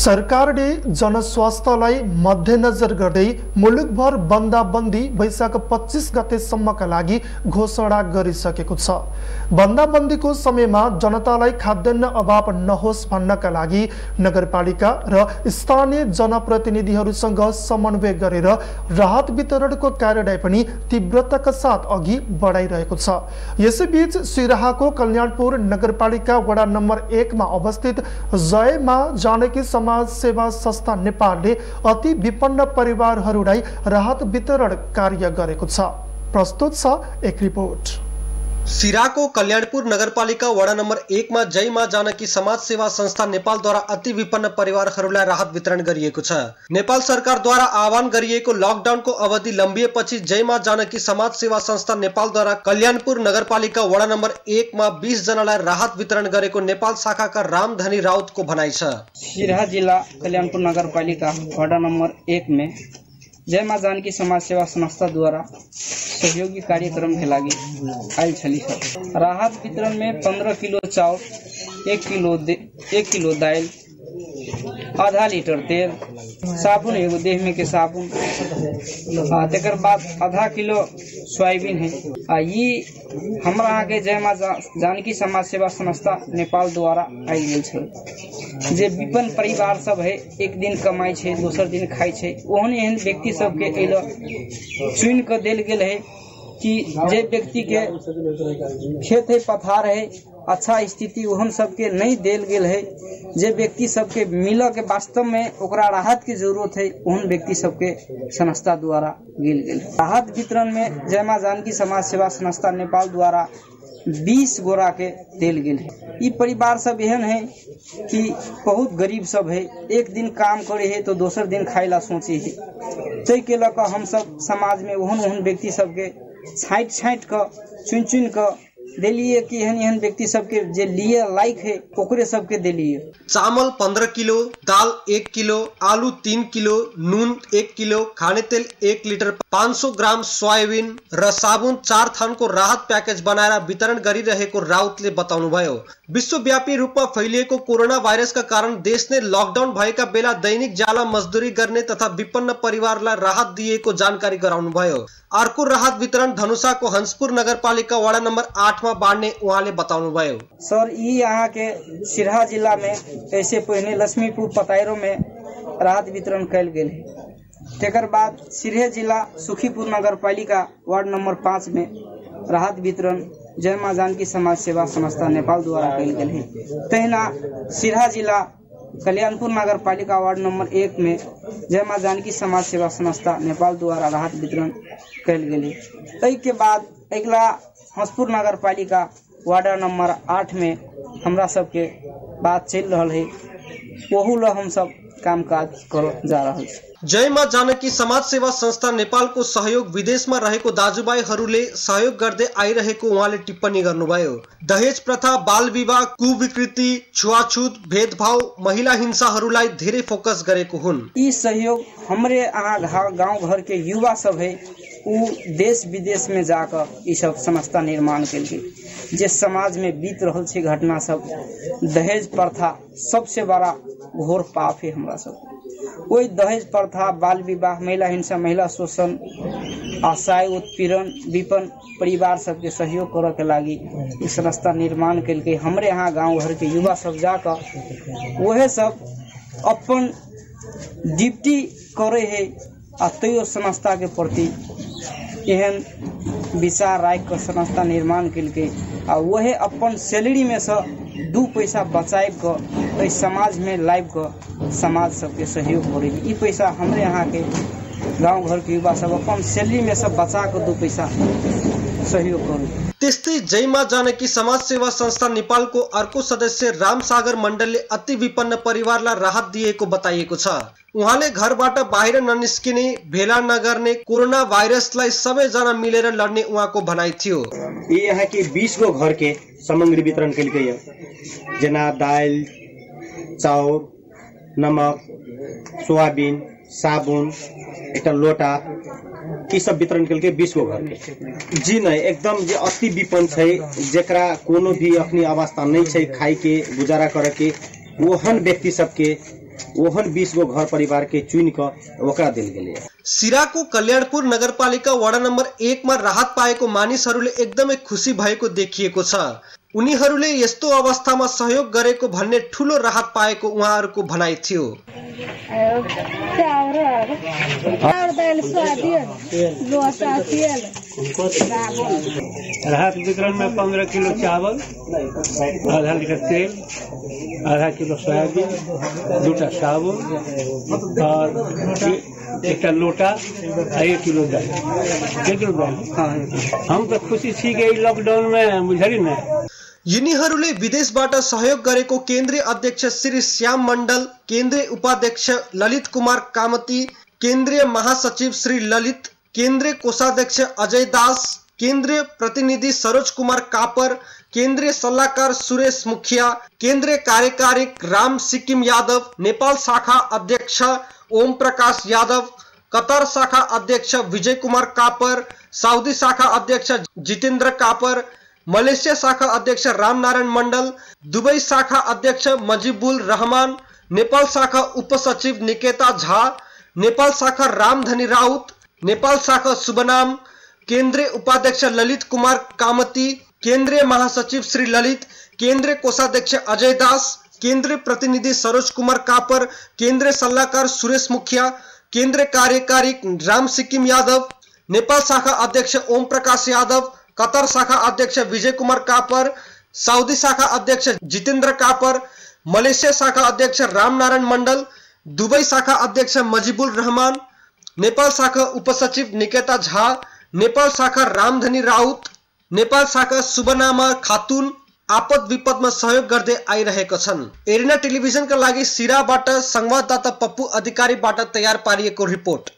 सरकारले जनस्वास्थ्यलाई मध्यनजर गर्दै मुलुकभर बन्दाबन्दी वैशाख 25 गतेसम्मका लागि घोषणा गरिसकेको छ। बन्दाबन्दीको समयमा जनतालाई खाद्यान्न अभाव नहोस् भन्नका लागि नगरपालिका र स्थानीय जनप्रतिनिधिहरूसँग समन्वय गरेर राहत वितरणको कार्यालय पनि तीव्रताका साथ अघि बढाइरहेको छ। यसैबीच सिराहाको कल्याणपुर नगरपालिका वडा नम्बर 1 मा अवस्थित जय मां जानकी समाज सेवा संस्था नेपालले अति विपन्न परिवारहरूलाई राहत वितरण कार्य गरेको छ। प्रस्तुत छ एक रिपोर्ट। सिराहाको कल्याणपुर नगरपालिका वडा नम्बर 1 मा जय मां जानकी समाज सेवा संस्था नेपालद्वारा अति विपन्न परिवारहरूलाई राहत वितरण गरिएको छ। नेपाल सरकारद्वारा आह्वान गरिएको लकडाउनको अवधि लम्बिएपछि जय मां जानकी समाज सेवा संस्था नेपालद्वारा कल्याणपुर नगरपालिका वडा नम्बर 1 मा 20 जनालाई राहत वितरण गरेको नेपाल शाखाका रामधनी राउतको भनाइ छ। सिराहा जिल्ला कल्याणपुर नगरपालिका वडा नम्बर 1 में जय मां जानकी समाज सेवा संस्था द्वारा सहयोगी कार्यक्रम के लागि आयल छली छ। राहत वितरण में 15 किलो चाउर, 1 किलो दाल, आधा लीटर तेल, साबुन एगो देह में के साबुन, तेकर बाद आधा किलो सोयाबीन है। ये हमरा यहाँ के जय मां जानकी समाज सेवा संस्था नेपाल द्वारा आयल गेल छै। जे विपन्न परिवार सब है, एक दिन कमाई छै, दोसर दिन खाई छै, ओहन एहन व्यक्ति सब के एलो चुन के देल गेल है कि जे व्यक्ति के खेत है, पथार है, अच्छा स्थिति ओहन सबके नहीं देल गेल है। जे व्यक्ति सबके मिल के वास्तव में ओकरा राहत की जरूरत है, ओहन व्यक्ति सबके संस्था द्वारा गेल गेल। राहत वितरण में जय मां जानकी समाज सेवा संस्था नेपाल द्वारा 20 गोरा के देल गेल है। ये परिवार सब एहन है कि बहुत गरीब सब है, एक दिन काम करे है तो दोसर दिन खाए ला सोचे है। तै के लक हम सब समाज में ओहन व्यक्ति सबके छाँट क चुन क दिलिए कि एहन व्यक्ति सबके जे लिए लायक है ओकरे सबके दिलिए। चावल 15 किलो, दाल 1 किलो, आलू 3 किलो, नून 1 किलो, खाने तेल 1 लिटर, 500 ग्राम सोयाबीन र साबुन 4 थानको राहत प्याकेज बनाएर वितरण गरिरहेको राउतले बताउनुभयो। विश्वव्यापी रूपमा फैलिएको कोरोना भाइरसका कारण देश नै लकडाउन भएका बेला दैनिक ज्याला मजदुरी गर्ने तथा विपन्न परिवारलाई राहत दिएको जानकारी गराउनुभयो। अर्को राहत वितरण धनुषाको हंसपुर नगरपालिका वडा नम्बर 8 में बाँड्ने उहाँले बताउनुभयो। सर ये यहाँ के सिराहा जिला में ऐसे पहले लक्ष्मीपुर पतायरो में राहत वितरण कैल गेल है। तेकर बाद सिराहा जिला सुखीपुर नगरपालिका वार्ड नंबर 5 में राहत वितरण जय मां जानकी समाज सेवा संस्था नेपाल द्वारा कैल गेल है। तहिना सिराहा जिला कल्याणपुर नगरपालिका वार्ड नंबर 1 में जय मां जानकी समाज सेवा संस्था नेपाल द्वारा राहत वितरण कैल गेल है। तै के बाद अगला हंसपुर नगरपालिका वार्ड नंबर 8 में हमरा सबके बात चल रहा है, वहू ला हम सब काम काज कर जा रहा है। जय मां जानकी समाज सेवा संस्था नेपालको सहयोग विदेशमा रहेको दाजुभाइहरूले सहयोग गर्दै आइरहेको उहाँले टिप्पणी गर्नुभयो। दहेज प्रथा, बाल विवाह, कुविकृति, छुवाछुत, भेदभाव, महिला हिंसाहरूलाई धेरै फोकस गरेको हुन्। ई सहयोग हमरे गांव घर के युवा सब है, उ देश विदेश में जाकर ई सब संस्था निर्माण केलकै। जे समाज में बीत रहल छै घटना सब, दहेज प्रथा सबसे बड़ा घोर पाप है हमरा सब। वही दहेज प्रथा, बाल विवाह, महिला हिंसा, महिला शोषण, असहाय, उत्पीड़न, विपन्न परिवार सबके सहयोग करे के लागी ई संस्था निर्माण केलकै। हमरे यहाँ गांव घर के युवा सब जाकर वह सब अपन ड्यूटी करे है, आ तैयो संस्था के प्रति एहन विचार राख कर संस्था निर्माण केलकै। आ वह अपन सैलरी में से 2 पैसा बचाए कर समाज में लाइव कर समाज सबके सहयोग करे। ई पैसा हमरे यहाँ के गांव घर के युवा सब अपन सैलरी में से बचा कर 2 पैसा सहयोग करे। त्यस्तै जय मां जानकी समाज सेवा संस्था नेपालको अर्को सदस्य रामसागर मण्डलले अति विपन्न परिवारलाई राहत दिएको बताइएको छ। उहाँले घरबाट बाहिर ननिस्किने, भेला नगर्ने, कोरोना भाइरसलाई सबैजना मिलेर लड्ने उहाँको भनाइ थियो। ये यहाँ के 20 गो घर के सामग्री वितरण कल गई है, जना दाल, चाउर, नमक, सोयाबीन, साबुन, एक लोटा की सब वितरण कल के 20 गो घर के। जी नहीं, एकदम जे अति विपन्न है, जेकरा कोनो भी अपनी अवस्था नहीं है खाई के गुजारा करे के, ओहन व्यक्ति सबके ओहन 20 गो घर परिवार के चुन क ओकरा दिल गेलै। सिराको कल्याणपुर नगरपालिका वडा नम्बर 1 मा राहत पाएको मानिसहरूले एकदमै खुसी भएको देखिएको छ। उनीहरूले यस्तो अवस्थामा सहयोग गरेको भन्ने ठूलो राहत पाएको उहाँहरूको भनाइ थियो। राहत वितरण में 15 किलो चावल, आधा लीटर तेल, आधा किलो सोयाबीन, 2टा साबुन और 1टा लोटा, 1 किलो दाल। 1 किलो दाल। हम तो खुशी छी कि लॉकडाउन में बुझली न। यिनीहरूले विदेशबाट सहयोग गरेको केन्द्रीय अध्यक्ष श्री श्याम मण्डल, केन्द्रीय उपाध्यक्ष ललित कुमार कामती, केन्द्रीय महासचिव श्री ललित, केन्द्रीय कोषाध्यक्ष अजय दास, केन्द्रीय प्रतिनिधि सरोज कुमार कापर, केन्द्रीय सल्लाहकार सुरेश मुखिया, केन्द्रीय कार्यकारी राम सिक्किम यादव, नेपाल शाखा अध्यक्ष ओम प्रकाश यादव, कतर शाखा अध्यक्ष विजय कुमार कापर, साउदी शाखा अध्यक्ष जितेन्द्र कापर, मलेसिया शाखा अध्यक्ष रामनारायण मण्डल, दुबई शाखा अध्यक्ष मजिबुल रहमान, नेपाल शाखा उपसचिव निकेता झा, नेपाल शाखा रामधनी राउत, नेपाल शाखा शुभनाम, केन्द्रीय उपाध्यक्ष ललित कुमार कामती, केन्द्रीय महासचिव श्री ललित, केन्द्रीय कोषाध्यक्ष अजय दास, केन्द्रीय प्रतिनिधि सरोज कुमार कापर, केन्द्रीय सल्लाहकार सुरेश मुखिया, केन्द्रीय कार्यकारी राम सिक्किम यादव, नेपाल शाखा अध्यक्ष ओम प्रकाश यादव, कतर शाखा अध्यक्ष विजय कुमार कापर, साउदी शाखा अध्यक्ष जितेन्द्र कापर, मलेसिया शाखा अध्यक्ष रामनारायण मण्डल, दुबई शाखा अध्यक्ष मजिबुल रहमान, नेपाल शाखा उपसचिव निकेता झा, नेपाल शाखा रामधनी राउत, नेपाल शाखा शुभनामा खातुन आपद विपदमा सहयोग गर्दै आइरहेका छन्। एरिना टेलिभिजनका लागि सिराबाट संवाददाता पप्पू अधिकारीबाट तयार पारिएको रिपोर्ट।